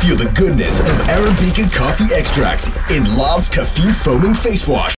Feel the goodness of Arabica coffee extracts in Lafz Caffeine Foaming Face Wash.